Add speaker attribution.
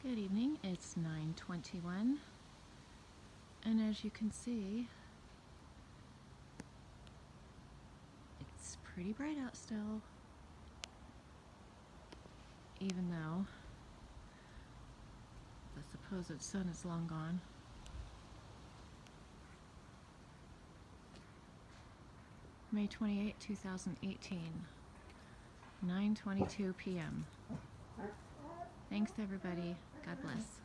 Speaker 1: Good evening, it's 9:21, and as you can see, it's pretty bright out still, even though the supposed sun is long gone. May 28, 2018, 9:22 p.m. Thanks everybody. God bless.